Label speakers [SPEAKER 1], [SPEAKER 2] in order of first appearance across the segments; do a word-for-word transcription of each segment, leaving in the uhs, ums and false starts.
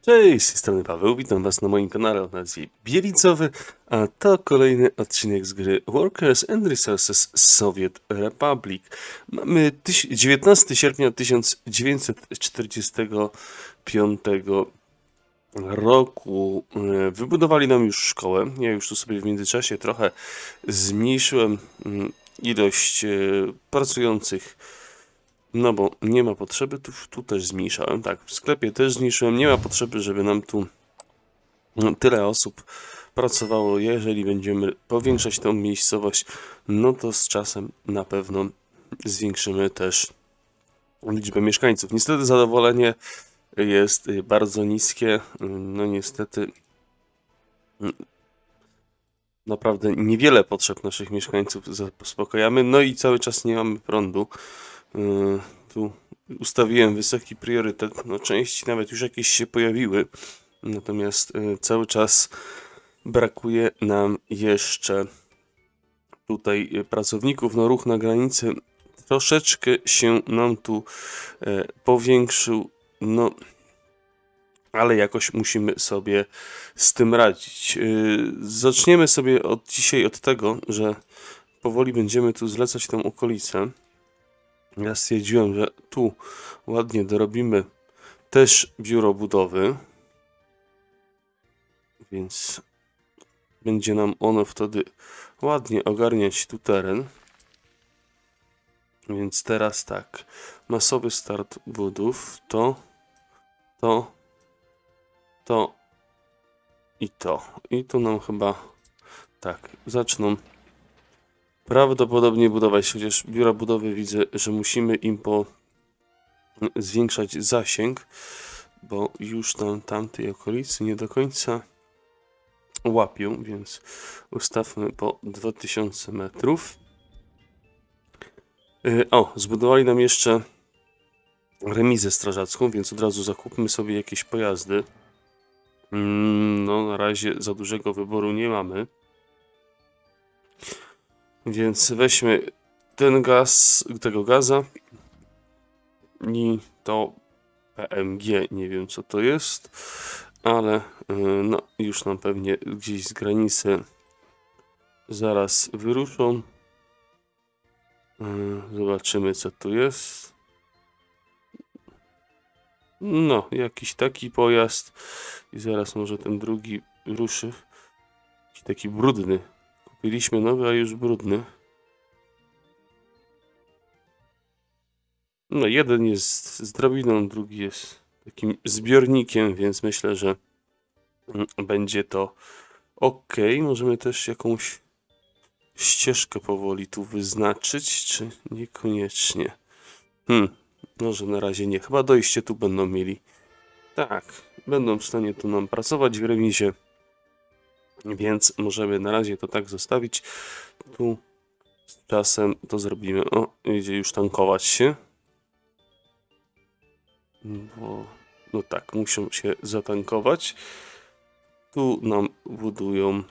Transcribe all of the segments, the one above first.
[SPEAKER 1] Cześć, z tej strony Paweł, witam was na moim kanale o nazwie Bielicowy, a to kolejny odcinek z gry Workers and Resources Soviet Republic. Mamy dziewiętnastego sierpnia tysiąc dziewięćset czterdziestego piątego roku. Wybudowali nam już szkołę. Ja już tu sobie w międzyczasie trochę zmniejszyłem ilość pracujących. No bo nie ma potrzeby, tu, tu też zmniejszałem, tak, w sklepie też zmniejszyłem, nie ma potrzeby, żeby nam tu no, tyle osób pracowało. Jeżeli będziemy powiększać tą miejscowość, no to z czasem na pewno zwiększymy też liczbę mieszkańców. Niestety zadowolenie jest bardzo niskie, no niestety naprawdę niewiele potrzeb naszych mieszkańców zaspokajamy, no i cały czas nie mamy prądu. Yy, tu ustawiłem wysoki priorytet, no części nawet już jakieś się pojawiły, natomiast yy, cały czas brakuje nam jeszcze tutaj yy, pracowników. No ruch na granicy troszeczkę się nam tu yy, powiększył, no ale jakoś musimy sobie z tym radzić. Yy, zaczniemy sobie od dzisiaj od tego, że powoli będziemy tu zlecać tę okolicę. Ja stwierdziłem, że tu ładnie dorobimy też biuro budowy, więc będzie nam ono wtedy ładnie ogarniać tu teren. Więc teraz tak, masowy start budów, to, to, to i to. I tu nam chyba tak, zaczną prawdopodobnie budować, chociaż biura budowy widzę, że musimy im po zwiększać zasięg, bo już tam tamtej okolicy nie do końca łapią, więc ustawmy po dwa tysiące metrów. O, zbudowali nam jeszcze remizę strażacką, więc od razu zakupmy sobie jakieś pojazdy. No, na razie za dużego wyboru nie mamy. Więc weźmy ten gaz, tego gaza i to P M G, nie wiem co to jest, ale no już nam pewnie gdzieś z granicy zaraz wyruszą. Zobaczymy co tu jest. No, jakiś taki pojazd i zaraz może ten drugi ruszy. Jakiś taki brudny. Kupiliśmy nowy, a już brudny. No, jeden jest z drabiną, drugi jest takim zbiornikiem, więc myślę, że będzie to ok. Możemy też jakąś ścieżkę powoli tu wyznaczyć, czy niekoniecznie? Hmm, może na razie nie. Chyba dojście tu będą mieli. Tak, będą w stanie tu nam pracować w remizie, więc możemy na razie to tak zostawić. Tu z czasem to zrobimy. O, idzie już tankować się. Bo, no tak, muszą się zatankować. Tu nam budują.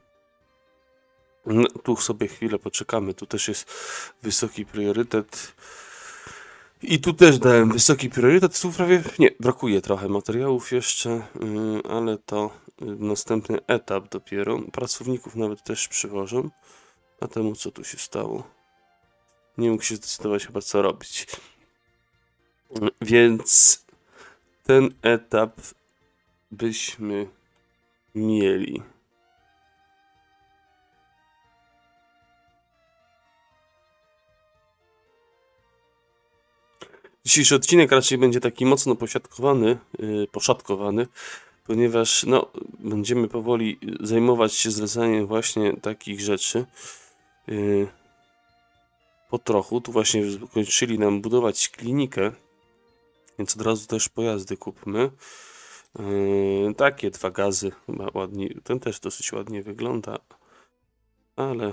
[SPEAKER 1] No, tu sobie chwilę poczekamy. Tu też jest wysoki priorytet. I tu też dałem wysoki priorytet. Tu prawie nie, brakuje trochę materiałów jeszcze, ale to następny etap dopiero. Pracowników nawet też przywożą. A temu co tu się stało? Nie mógł się zdecydować chyba co robić. Więc ten etap byśmy mieli. Dzisiejszy odcinek raczej będzie taki mocno posiadkowany, yy, poszatkowany, ponieważ no, będziemy powoli zajmować się zlecaniem właśnie takich rzeczy. Yy, po trochu. Tu właśnie skończyli nam budować klinikę, więc od razu też pojazdy kupmy. Yy, takie dwa gazy, chyba ładnie, ten też dosyć ładnie wygląda, ale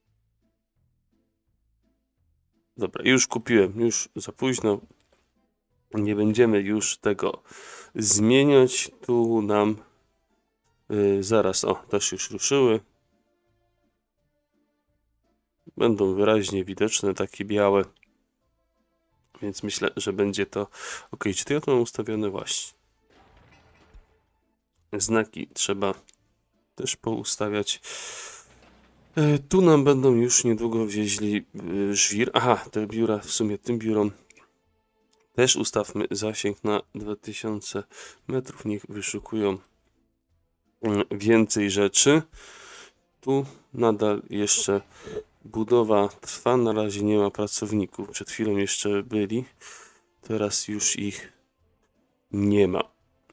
[SPEAKER 1] dobra, już kupiłem, już za późno, nie będziemy już tego zmieniać. Tu nam yy, zaraz, o, też już ruszyły, będą wyraźnie widoczne, takie białe, więc myślę, że będzie to ok. Czy to ja to mam ustawione właśnie? znaki trzeba też poustawiać. E, Tu nam będą już niedługo wieźli e, żwir. Aha, te biura, w sumie tym biurom też ustawmy zasięg na dwa tysiące metrów. Niech wyszukują mm, więcej rzeczy. Tu nadal jeszcze budowa trwa. Na razie nie ma pracowników. Przed chwilą jeszcze byli. Teraz już ich nie ma.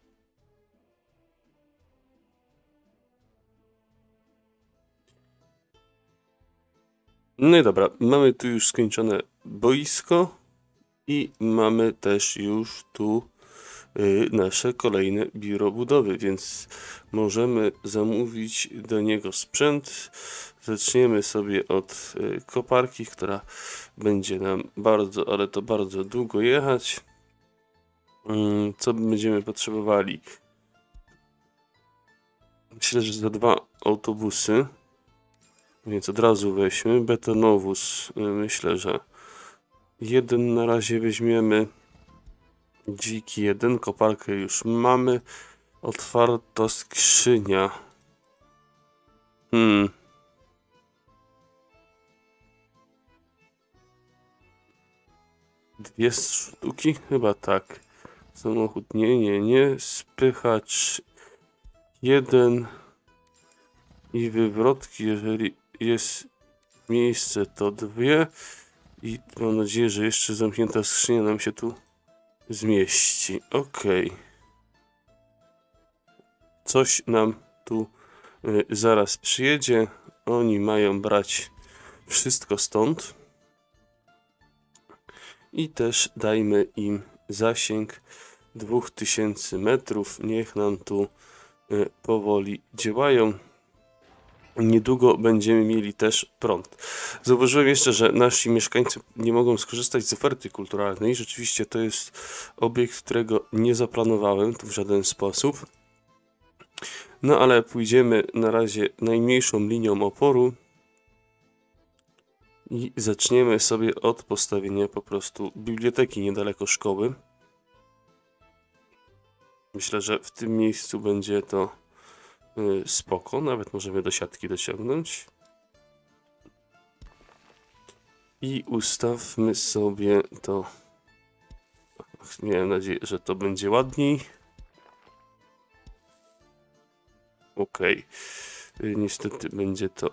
[SPEAKER 1] No i dobra, mamy tu już skończone boisko i mamy też już tu y, nasze kolejne biuro budowy, więc możemy zamówić do niego sprzęt. Zaczniemy sobie od y, koparki, która będzie nam bardzo, ale to bardzo długo jechać. Y, co będziemy potrzebowali? Myślę, że za dwa autobusy. Więc od razu weźmy betonowóz. Myślę, że jeden na razie weźmiemy. Dźwig jeden, koparkę już mamy. Otwarta skrzynia. Hmm. Dwie sztuki? Chyba tak. Samochód nie, nie, nie. Spychacz jeden. I wywrotki, jeżeli jest miejsce, to dwie. I mam nadzieję, że jeszcze zamknięta skrzynia nam się tu zmieści. Ok. Coś nam tu y, zaraz przyjedzie. Oni mają brać wszystko stąd. I też dajmy im zasięg dwa tysiące metrów. Niech nam tu y, powoli działają. Niedługo będziemy mieli też prąd. Zauważyłem jeszcze, że nasi mieszkańcy nie mogą skorzystać z oferty kulturalnej. Rzeczywiście to jest obiekt, którego nie zaplanowałem tu w żaden sposób. No ale pójdziemy na razie najmniejszą linią oporu i zaczniemy sobie od postawienia po prostu biblioteki niedaleko szkoły. Myślę, że w tym miejscu będzie to spoko, nawet możemy do siatki dociągnąć. I ustawmy sobie to. Miałem nadzieję, że to będzie ładniej. Ok. Niestety będzie to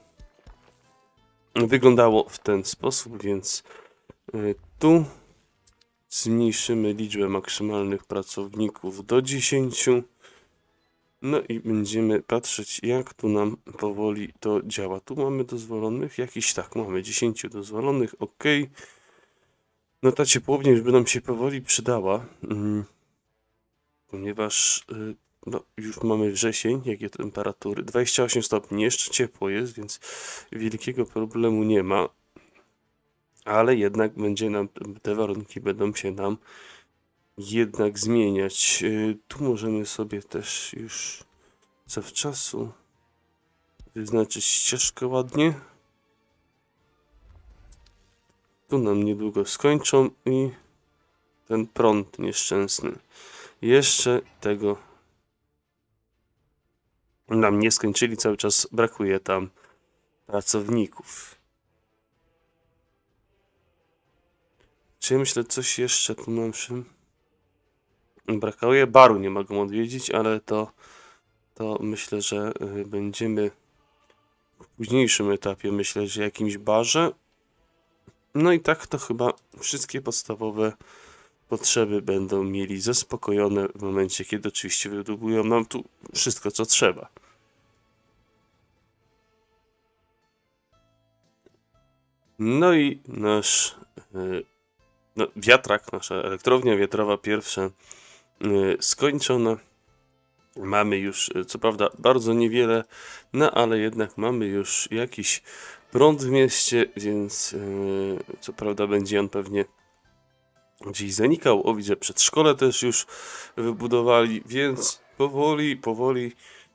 [SPEAKER 1] wyglądało w ten sposób, więc tu zmniejszymy liczbę maksymalnych pracowników do dziesięciu. No i będziemy patrzeć, jak tu nam powoli to działa. Tu mamy dozwolonych, jakiś tak, mamy dziesięć dozwolonych, ok. No ta ciepłownia już by nam się powoli przydała, mm, ponieważ y, no, już mamy wrzesień, jakie temperatury, dwadzieścia osiem stopni, jeszcze ciepło jest, więc wielkiego problemu nie ma. Ale jednak będzie nam, te warunki będą się nam jednak zmieniać. Tu możemy sobie też już zawczasu wyznaczyć ścieżkę ładnie. Tu nam niedługo skończą i ten prąd nieszczęsny. Jeszcze tego nam nie skończyli, cały czas brakuje tam pracowników. Czy ja myślę, coś jeszcze tu mam przy... Brakuje baru, nie mogą odwiedzić, ale to, to myślę, że będziemy w późniejszym etapie, myślę, że jakimś barze. No i tak to chyba wszystkie podstawowe potrzeby będą mieli zaspokojone w momencie, kiedy oczywiście wydobują nam tu wszystko, co trzeba. No i nasz no, wiatrak, nasza elektrownia wiatrowa pierwsza skończona. Mamy już, co prawda, bardzo niewiele, no ale jednak mamy już jakiś prąd w mieście, więc yy, co prawda będzie on pewnie gdzieś zanikał. O, widzę, przedszkole też już wybudowali, więc powoli, powoli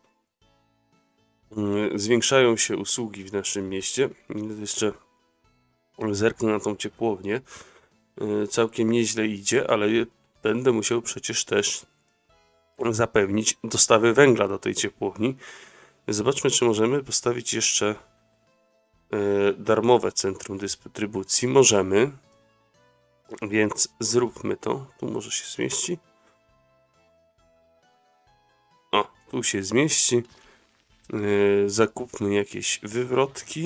[SPEAKER 1] yy, zwiększają się usługi w naszym mieście. Jeszcze zerknę na tą ciepłownię. Yy, całkiem nieźle idzie, ale będę musiał przecież też zapewnić dostawy węgla do tej ciepłowni. Zobaczmy, czy możemy postawić jeszcze yy, darmowe centrum dystrybucji. Możemy, więc zróbmy to. Tu może się zmieści. O, tu się zmieści. Yy, zakupmy jakieś wywrotki.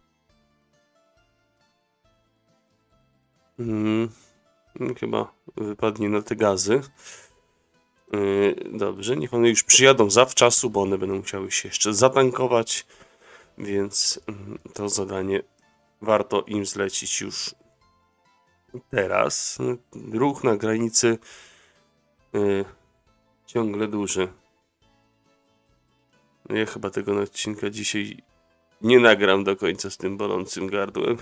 [SPEAKER 1] Yy, chyba wypadnie na te gazy. Yy, dobrze, niech one już przyjadą zawczasu, bo one będą musiały się jeszcze zatankować, więc yy, to zadanie warto im zlecić już teraz. Ruch na granicy yy, ciągle duży. Ja chyba tego odcinka dzisiaj nie nagram do końca z tym bolącym gardłem.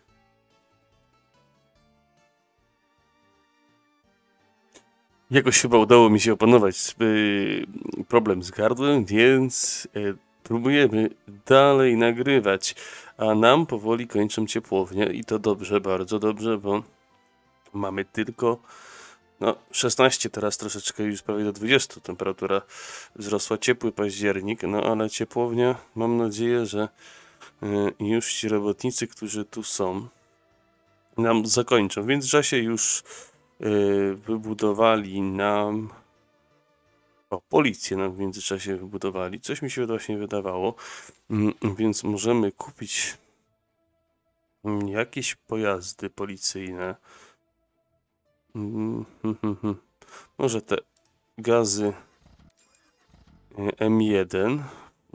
[SPEAKER 1] Jakoś chyba udało mi się opanować yy, problem z gardłem, więc yy, próbujemy dalej nagrywać. A nam powoli kończą ciepłownię i to dobrze, bardzo dobrze, bo mamy tylko no, szesnaście, teraz troszeczkę już prawie do dwudziestu. Temperatura wzrosła, ciepły październik, no ale ciepłownia, mam nadzieję, że yy, już ci robotnicy, którzy tu są, nam zakończą. W międzyczasie już Yy, wybudowali nam o, policję nam w międzyczasie wybudowali, coś mi się właśnie wydawało, yy, więc możemy kupić yy, jakieś pojazdy policyjne, yy, yy, yy. Może te gazy yy, M jeden, yy.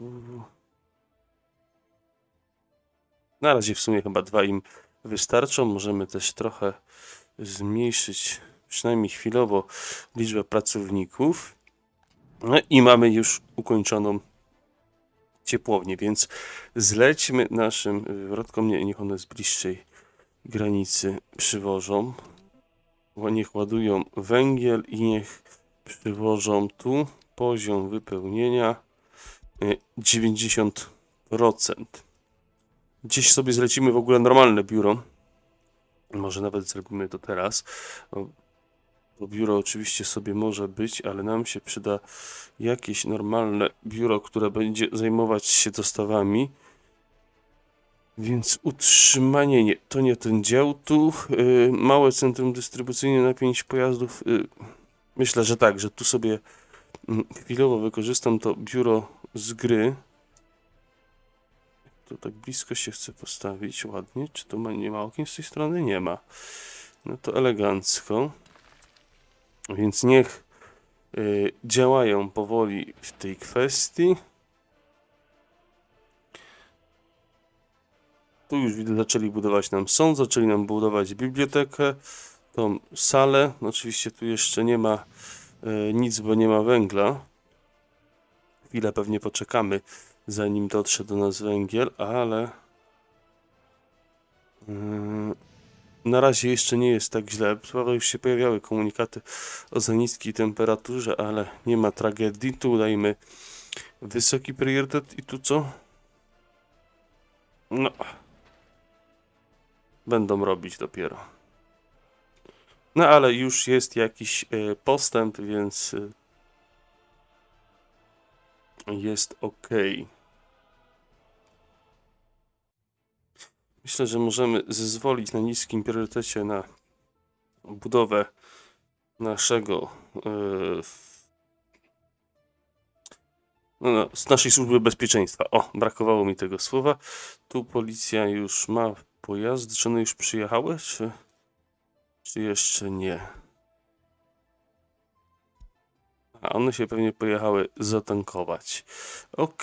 [SPEAKER 1] Na razie w sumie chyba dwa im wystarczą, możemy też trochę zmniejszyć, przynajmniej chwilowo, liczbę pracowników. No i mamy już ukończoną ciepłownię, więc zlećmy naszym wywrotkom, nie, niech one z bliższej granicy przywożą, bo niech ładują węgiel i niech przywożą tu poziom wypełnienia dziewięćdziesiąt procent. Gdzieś sobie zlecimy w ogóle normalne biuro. Może nawet zrobimy to teraz. To biuro oczywiście sobie może być, ale nam się przyda jakieś normalne biuro, które będzie zajmować się dostawami. Więc utrzymanie, nie, to nie ten dział. Tu yy, małe centrum dystrybucyjne na pięć pojazdów. Yy, myślę, że tak, że tu sobie yy, chwilowo wykorzystam to biuro z gry. Tu tak blisko się chce postawić ładnie. Czy tu ma, nie ma okien z tej strony? Nie ma. No to elegancko. Więc niech y, działają powoli w tej kwestii. Tu już widzę, zaczęli budować nam sąd, zaczęli nam budować bibliotekę, tą salę. No, oczywiście tu jeszcze nie ma y, nic, bo nie ma węgla. Chwilę pewnie poczekamy, zanim dotrze do nas węgiel, ale yy, na razie jeszcze nie jest tak źle. Prawda, już się pojawiały komunikaty o za niskiej temperaturze, ale nie ma tragedii. Tu dajmy wysoki priorytet i tu co? No, będą robić dopiero. No ale już jest jakiś yy, postęp, więc yy, jest ok. Myślę, że możemy zezwolić na niskim priorytecie na budowę naszego yy, no, no, z naszej służby bezpieczeństwa. O, brakowało mi tego słowa. Tu policja już ma pojazdy. Czy one już przyjechały, czy, czy jeszcze nie? A one się pewnie pojechały zatankować. Ok.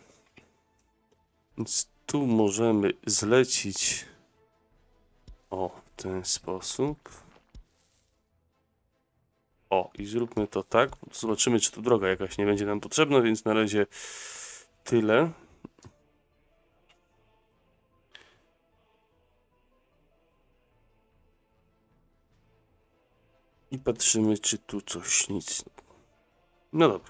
[SPEAKER 1] Więc tu możemy zlecić o w ten sposób. O, i zróbmy to tak. Zobaczymy, czy tu droga jakaś nie będzie nam potrzebna, więc na razie tyle. I patrzymy, czy tu coś, nic. No dobra.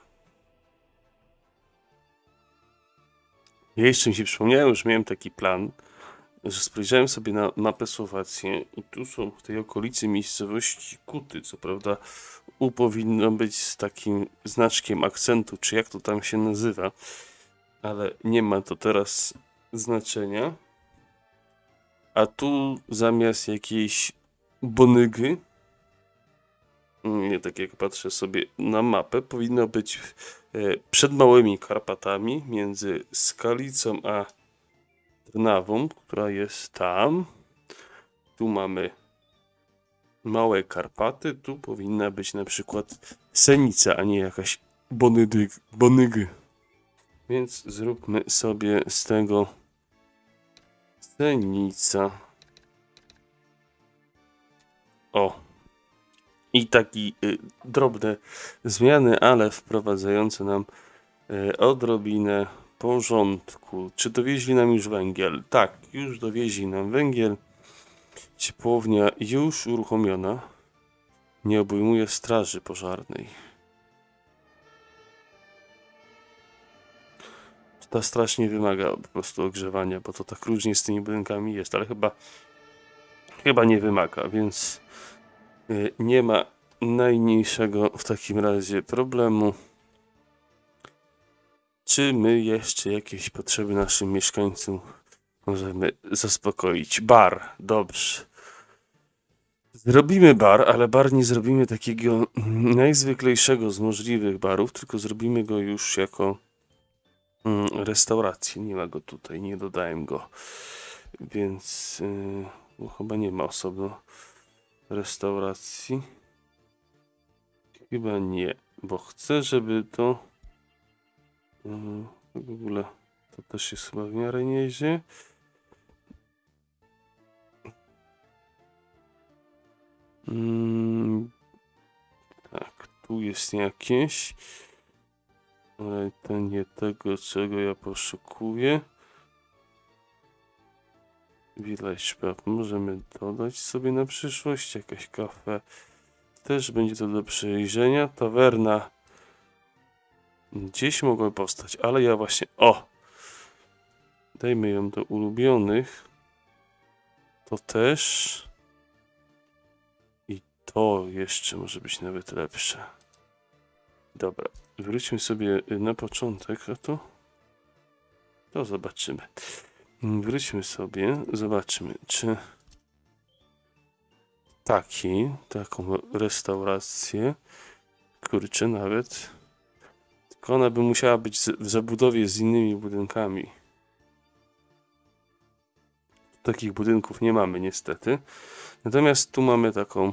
[SPEAKER 1] Ja jeszcze mi się przypomniałem, że miałem taki plan, że spojrzałem sobie na mapę Słowacji i tu są w tej okolicy miejscowości Kuty, co prawda U powinno być z takim znaczkiem akcentu, czy jak to tam się nazywa, ale nie ma to teraz znaczenia. A tu zamiast jakiejś Bonygy, nie tak jak patrzę sobie na mapę, powinno być przed Małymi Karpatami, między Skalicą a Trnawą, która jest tam. Tu mamy Małe Karpaty, tu powinna być na przykład Senica, a nie jakaś Bonygy. Bonygy. Więc zróbmy sobie z tego Senica. O. I taki y, drobne zmiany, ale wprowadzające nam y, odrobinę porządku. Czy dowieźli nam już węgiel? Tak, już dowieźli nam węgiel. Ciepłownia już uruchomiona. Nie obejmuje straży pożarnej. Ta straż nie wymaga po prostu ogrzewania, bo to tak różnie z tymi budynkami jest, ale chyba chyba nie wymaga, więc y, nie ma najmniejszego w takim razie problemu. Czy my jeszcze jakieś potrzeby naszym mieszkańcom możemy zaspokoić? Bar, dobrze. Zrobimy bar, ale bar nie zrobimy takiego najzwyklejszego z możliwych barów, tylko zrobimy go już jako mm, restaurację. Nie ma go tutaj, nie dodałem go, więc yy, no, chyba nie ma osobno restauracji. Chyba nie, bo chcę, żeby to yy, w ogóle to też jest chyba w miarę nieźle. Mm, tak, tu jest jakieś, ale to nie tego, czego ja poszukuję. Village Pub możemy dodać sobie na przyszłość. Jakaś kafe też będzie to do przejrzenia. Tawerna gdzieś mogła powstać, ale ja właśnie... O! Dajmy ją do ulubionych. To też... I to jeszcze może być nawet lepsze. Dobra, wróćmy sobie na początek, a to... To zobaczymy. Wróćmy sobie, zobaczmy, czy taki, taką restaurację, kurczę, nawet, tylko ona by musiała być w zabudowie z innymi budynkami. Takich budynków nie mamy niestety. Natomiast tu mamy taką,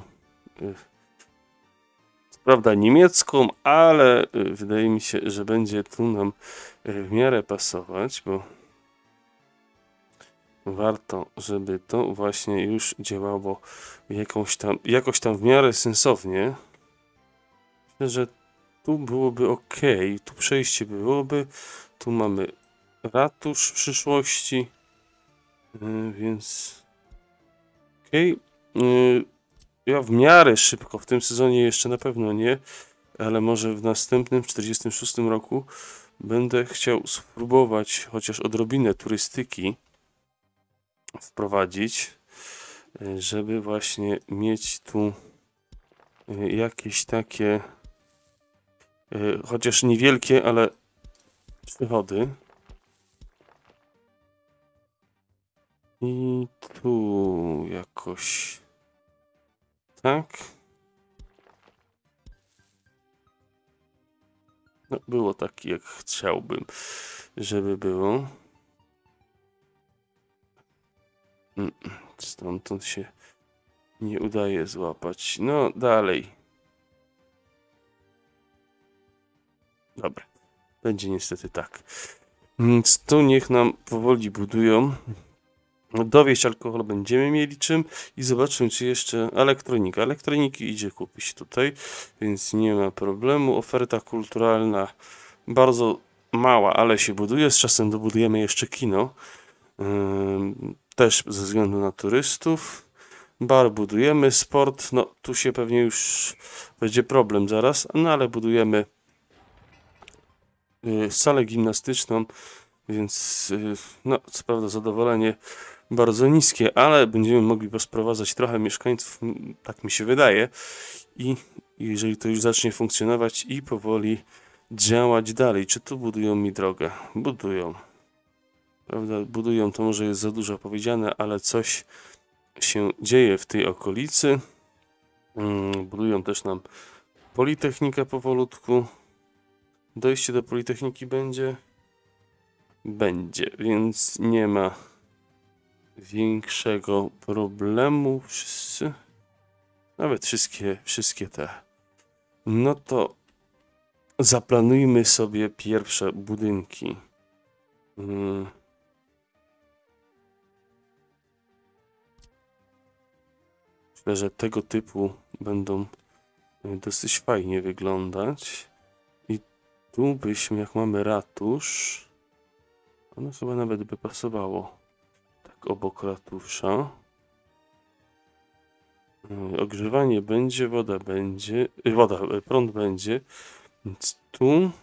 [SPEAKER 1] co prawda niemiecką, ale wydaje mi się, że będzie tu nam w miarę pasować, bo warto, żeby to właśnie już działało jakąś tam, jakoś tam w miarę sensownie. Myślę, że tu byłoby ok, tu przejście byłoby, tu mamy ratusz w przyszłości, yy, więc ok. Yy, ja w miarę szybko, w tym sezonie jeszcze na pewno nie, ale może w następnym, w czterdziestym szóstym roku będę chciał spróbować chociaż odrobinę turystyki wprowadzić, żeby właśnie mieć tu jakieś takie chociaż niewielkie, ale przychody. I tu jakoś tak. No, było tak, jak chciałbym, żeby było. Stamtąd się nie udaje złapać. No, dalej. Dobra. Będzie niestety tak. Więc tu niech nam powoli budują. Dowieść alkohol będziemy mieli czym i zobaczymy, czy jeszcze elektronika. Elektroniki idzie kupić tutaj, więc nie ma problemu. Oferta kulturalna bardzo mała, ale się buduje. Z czasem dobudujemy jeszcze kino. Yy, też ze względu na turystów. Bar budujemy, sport, no tu się pewnie już będzie problem zaraz, no ale budujemy yy, salę gimnastyczną, więc yy, no co prawda zadowolenie bardzo niskie, ale będziemy mogli posprowadzać trochę mieszkańców, tak mi się wydaje. I jeżeli to już zacznie funkcjonować i powoli działać dalej. Czy tu budują mi drogę? Budują. Prawda? Budują, to może jest za dużo powiedziane, ale coś się dzieje w tej okolicy. Budują też nam Politechnikę powolutku. Dojście do Politechniki będzie? Będzie, więc nie ma większego problemu. Wszyscy? Nawet wszystkie, wszystkie te. No to zaplanujmy sobie pierwsze budynki. Hmm. Myślę, że tego typu będą dosyć fajnie wyglądać. I tu byśmy, jak mamy ratusz, ono chyba nawet by pasowało. Tak obok ratusza. Ogrzewanie będzie, woda będzie, woda, prąd będzie, więc tu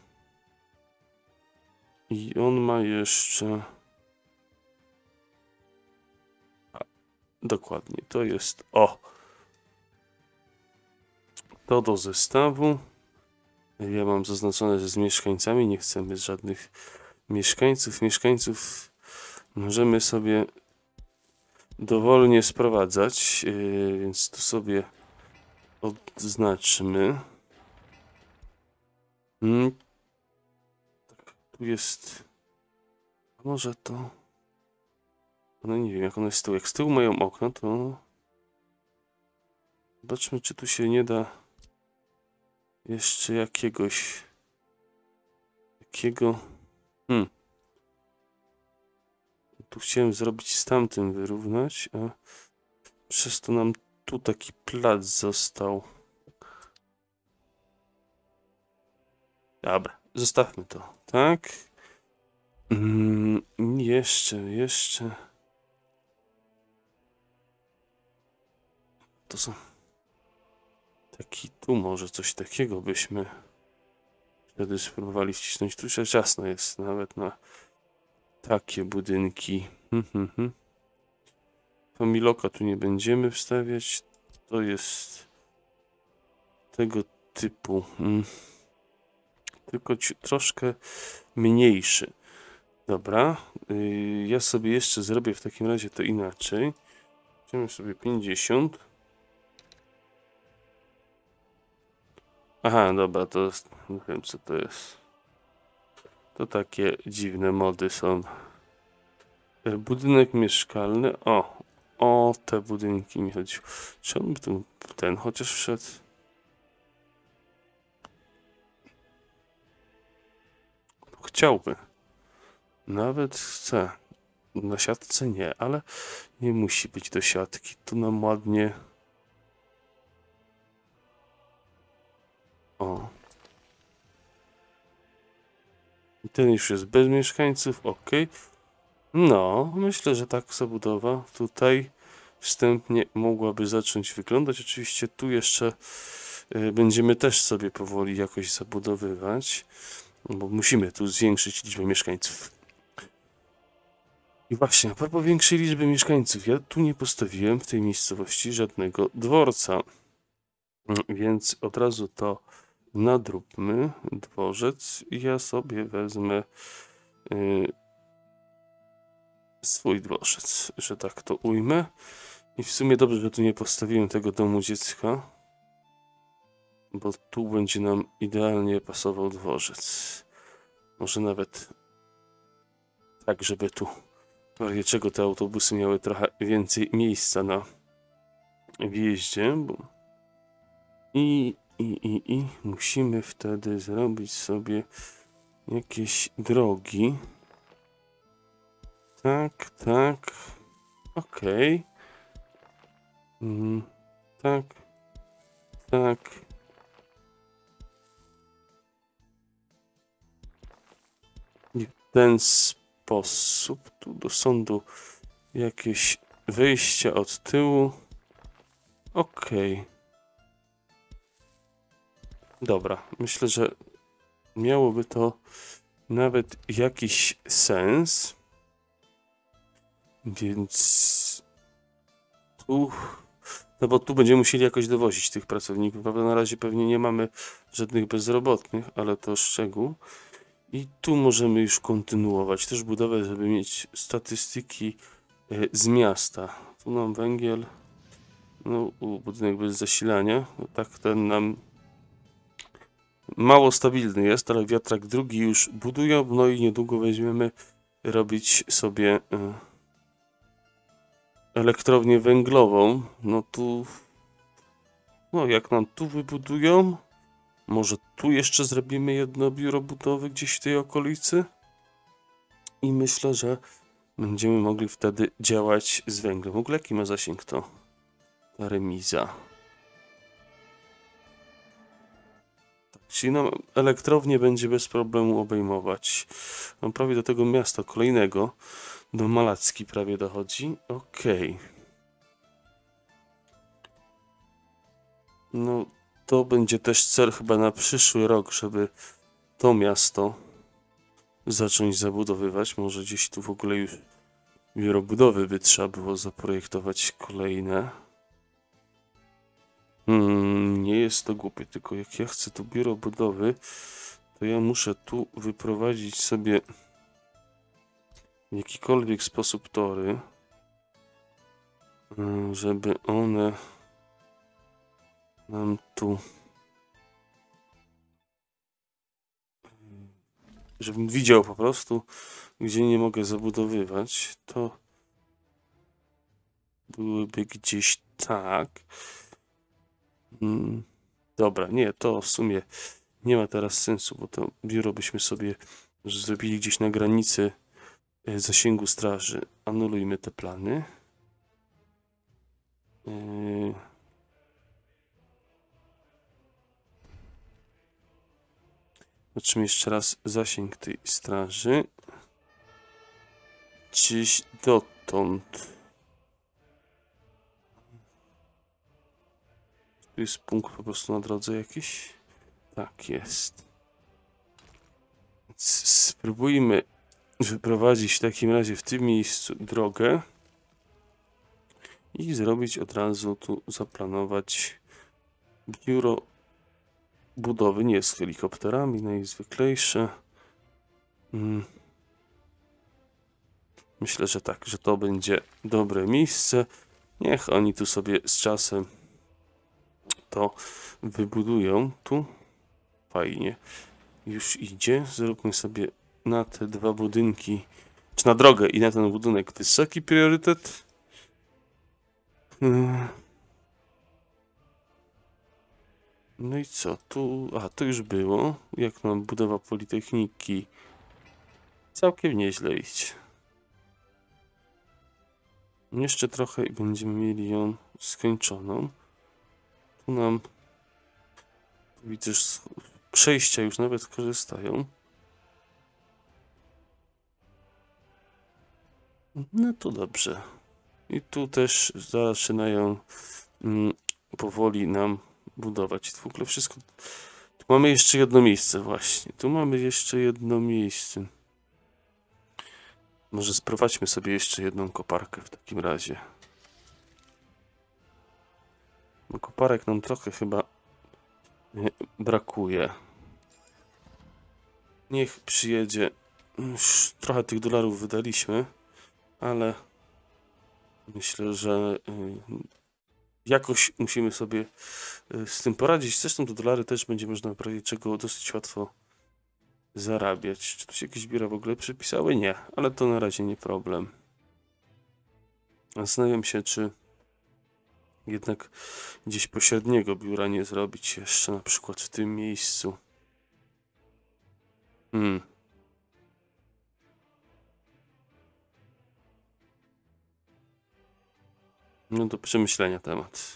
[SPEAKER 1] i on ma jeszcze, a, dokładnie, to jest, o, to do zestawu. Ja mam zaznaczone, że z mieszkańcami nie chcemy żadnych mieszkańców, mieszkańców możemy sobie dowolnie sprowadzać, yy, więc tu sobie odznaczmy. Hmm. Tak, tu jest. Może to. No nie wiem, jak one z tyłu. Jak z tyłu mają okno, to. Zobaczmy, czy tu się nie da jeszcze jakiegoś. Jakiego. Hmm. Tu chciałem zrobić z tamtym wyrównać, a przez to nam tu taki plac został. Dobra, zostawmy to, tak? Mm, jeszcze, jeszcze. To są. Taki tu może coś takiego byśmy wtedy spróbowali wcisnąć. Tu już ciasno jest nawet na takie budynki. Hmm, hmm, hmm. Familoka tu nie będziemy wstawiać. To jest tego typu. Hmm. Tylko ci, troszkę mniejszy. Dobra. Yy, ja sobie jeszcze zrobię w takim razie to inaczej. Weźmiemy sobie pięćdziesiąt. Aha, dobra, to jest, nie wiem co to jest. To takie dziwne mody są. Budynek mieszkalny. O, o te budynki mi chodzi. Czy on by tu ten chociaż wszedł? Chciałby. Nawet chce. Na siatce nie, ale nie musi być do siatki. Tu nam ładnie. O. I ten już jest bez mieszkańców, ok. No, myślę, że tak zabudowa tutaj wstępnie mogłaby zacząć wyglądać. Oczywiście tu jeszcze y, będziemy też sobie powoli jakoś zabudowywać, bo musimy tu zwiększyć liczbę mieszkańców. I właśnie, a propos większej liczby mieszkańców, ja tu nie postawiłem w tej miejscowości żadnego dworca, więc od razu to nadróbmy, dworzec, i ja sobie wezmę y, swój dworzec, że tak to ujmę. I w sumie dobrze, że tu nie postawiłem tego domu dziecka, bo tu będzie nam idealnie pasował dworzec. Może nawet tak, żeby tu w razie czego te autobusy miały trochę więcej miejsca na wjeździe. Bo... I, i, i, i musimy wtedy zrobić sobie jakieś drogi. Tak, tak. Okej. Okay. Mm, tak. Tak. I w ten sposób tu do sądu jakieś wyjścia od tyłu. Okej. Okay. Dobra, myślę, że miałoby to nawet jakiś sens. Więc tu, no bo tu będziemy musieli jakoś dowozić tych pracowników. Prawda, na razie pewnie nie mamy żadnych bezrobotnych, ale to szczegół. I tu możemy już kontynuować też budowę, żeby mieć statystyki z miasta. Tu nam węgiel, no budynek bez zasilania, no tak ten nam mało stabilny jest, ale wiatrak drugi już budują, no i niedługo weźmiemy robić sobie elektrownię węglową. No tu, no jak nam tu wybudują, może tu jeszcze zrobimy jedno biuro budowy gdzieś w tej okolicy i myślę, że będziemy mogli wtedy działać z węglem. W ogóle jaki ma zasięg to ta remiza? Tak, czyli nam elektrownię będzie bez problemu obejmować. Mam prawie do tego miasta kolejnego, do Malacki prawie dochodzi. Okej. Okay. No to będzie też cel chyba na przyszły rok, żeby to miasto zacząć zabudowywać. Może gdzieś tu w ogóle już biuro budowy by trzeba było zaprojektować kolejne. Hmm, nie jest to głupie, tylko jak ja chcę tu biuro budowy, to ja muszę tu wyprowadzić sobie w jakikolwiek sposób tory, żeby one nam tu, żebym widział po prostu, gdzie nie mogę zabudowywać, to byłyby gdzieś tak. Hmm, dobra, nie, to w sumie nie ma teraz sensu, bo to biuro byśmy sobie zrobili gdzieś na granicy zasięgu straży. Anulujmy te plany. Yy... Zobaczymy jeszcze raz zasięg tej straży. Gdzieś dotąd. Tu jest punkt po prostu na drodze jakiś? Tak jest. Więc spróbujmy wyprowadzić w takim razie w tym miejscu drogę i zrobić od razu tu, zaplanować biuro budowy, nie z helikopterami, najzwyklejsze. Hmm. Myślę, że tak, że to będzie dobre miejsce. Niech oni tu sobie z czasem to wybudują. Tu fajnie już idzie. Zróbmy sobie na te dwa budynki, czy na drogę i na ten budynek wysoki priorytet. No i co? Tu, a tu już było. Jak nam budowa Politechniki? Całkiem nieźle idzie. Jeszcze trochę i będziemy mieli ją skończoną. Tu nam, widzę, że przejścia już nawet korzystają. No to dobrze. I tu też zaczynają mm, powoli nam budować. W ogóle wszystko. Tu mamy jeszcze jedno miejsce właśnie. Tu mamy jeszcze jedno miejsce. Może sprowadźmy sobie jeszcze jedną koparkę w takim razie. No koparek nam trochę chyba brakuje. Niech przyjedzie. Już trochę tych dolarów wydaliśmy, ale myślę, że jakoś musimy sobie z tym poradzić. Zresztą te dolary też będzie można w razie czego dosyć łatwo zarabiać. Czy tu się jakieś biura w ogóle przypisały? Nie, ale to na razie nie problem. Zastanawiam się, czy jednak gdzieś pośredniego biura nie zrobić jeszcze, na przykład w tym miejscu. Hmm. No do przemyślenia temat.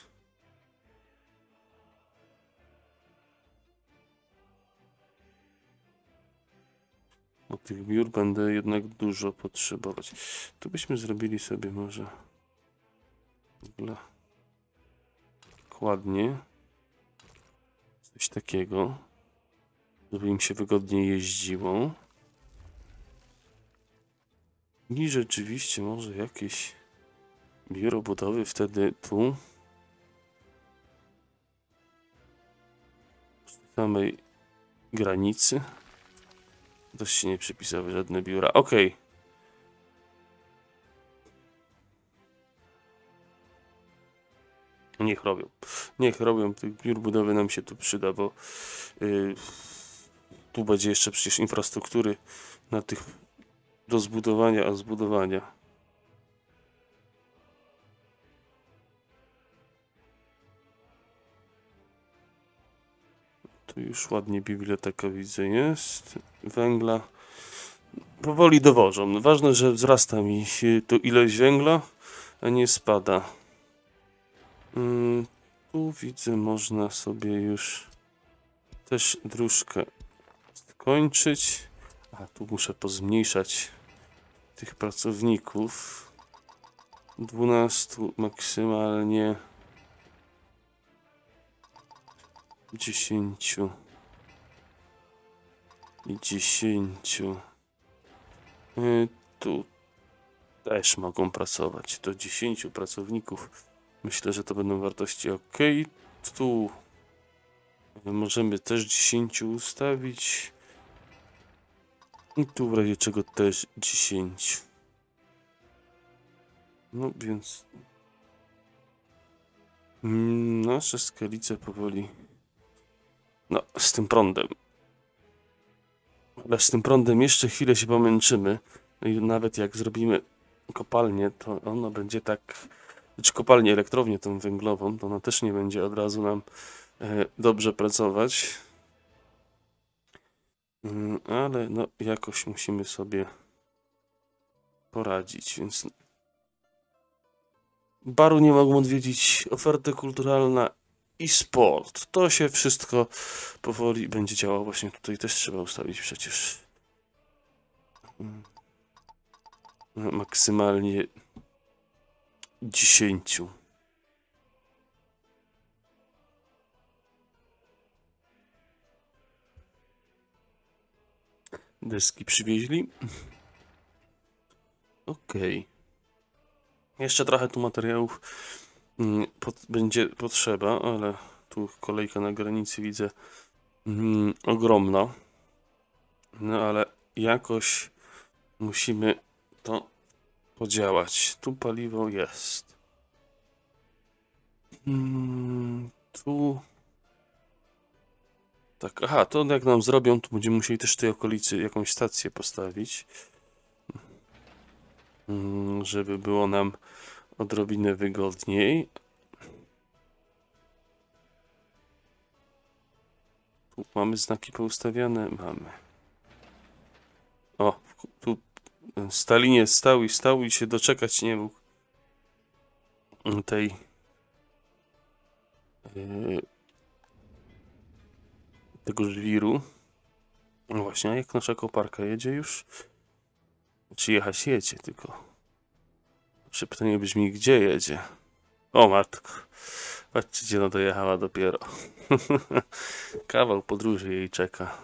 [SPEAKER 1] Bo tych biur będę jednak dużo potrzebować. Tu byśmy zrobili sobie może w ogóle ładnie coś takiego, żeby im się wygodnie jeździło. I rzeczywiście może jakieś biuro budowy wtedy tu. W samej granicy. Dość się nie przypisały żadne biura. Okej. Okay. Niech robią. Niech robią. Tych biur budowy nam się tu przyda, bo yy, tu będzie jeszcze przecież infrastruktury na tych do zbudowania, a zbudowania. Tu już ładnie biblioteka widzę jest. Węgla. Powoli dowożą. Ważne, że wzrasta mi tu ilość węgla, a nie spada. Hmm, tu widzę, można sobie już też dróżkę skończyć. A tu muszę pozmniejszać tych pracowników. dwunastu maksymalnie. dziesięciu. I dziesięciu. Yy, tu też mogą pracować. Do dziesięciu pracowników. Myślę, że to będą wartości ok. Tu możemy też dziesięciu ustawić. I tu w razie czego też dziesięć. No więc nasze skalice powoli. No, z tym prądem. Ale z tym prądem jeszcze chwilę się pomęczymy. I nawet jak zrobimy kopalnię, to ona będzie tak. Znaczy kopalnię, elektrownię tą węglową, to ona też nie będzie od razu nam e, dobrze pracować. Mm, ale no jakoś musimy sobie poradzić, więc baru nie mogą odwiedzić, oferta kulturalna i sport. To się wszystko powoli będzie działało. Właśnie tutaj też trzeba ustawić przecież maksymalnie dziesięciu. Deski przywieźli. Okej. Okay. Jeszcze trochę tu materiałów mm, pod, będzie potrzeba, ale tu kolejka na granicy widzę mm, ogromna. No ale jakoś musimy to podziałać. Tu paliwo jest. Hmm, tu. Tak, aha, to jak nam zrobią, to będziemy musieli też w tej okolicy jakąś stację postawić. Hmm, żeby było nam odrobinę wygodniej. Tu mamy znaki poustawiane? Mamy. O, tu Stalinie stał i stał i się doczekać nie mógł tej yy, tego żwiru. No właśnie, a jak nasza koparka jedzie już? Czy jechać jedzie, tylko pierwsze pytanie brzmi, gdzie jedzie? O matko, patrzcie, gdzie ona dojechała dopiero. Kawał podróży jej czeka.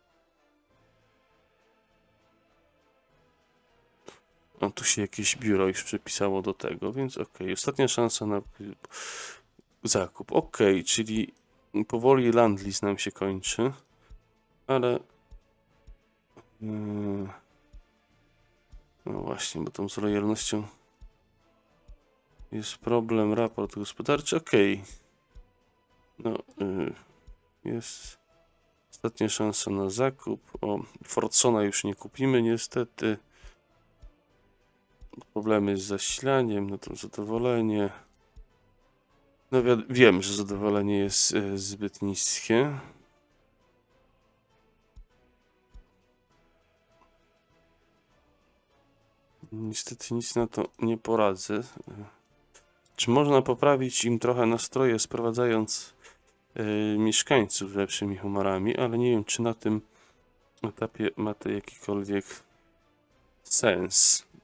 [SPEAKER 1] No tu się jakieś biuro już przypisało do tego, więc ok. Ostatnia szansa na zakup. Ok, czyli powoli land lease nam się kończy, ale yy... no właśnie, bo tą z lojalnością jest problem. Raport gospodarczy. Ok. No yy... jest ostatnia szansa na zakup. O, Fordsona już nie kupimy niestety. Problemy z zasilaniem, no to zadowolenie. No wi wiem, że zadowolenie jest e, zbyt niskie. Niestety nic na to nie poradzę. Czy można poprawić im trochę nastroje, sprowadzając e, mieszkańców lepszymi humorami, ale nie wiem, czy na tym etapie ma to jakikolwiek sens.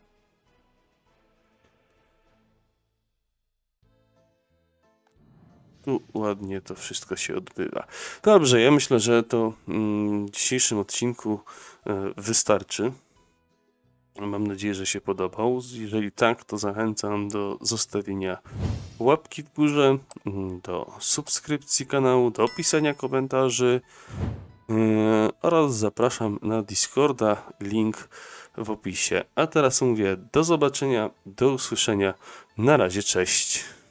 [SPEAKER 1] Tu ładnie to wszystko się odbywa. Dobrze, ja myślę, że to mm, w dzisiejszym odcinku e, wystarczy. Mam nadzieję, że się podobał. Jeżeli tak, to zachęcam do zostawienia łapki w górze, do subskrypcji kanału, do pisania komentarzy yy, oraz zapraszam na Discorda, link w opisie. A teraz mówię do zobaczenia, do usłyszenia. Na razie, cześć.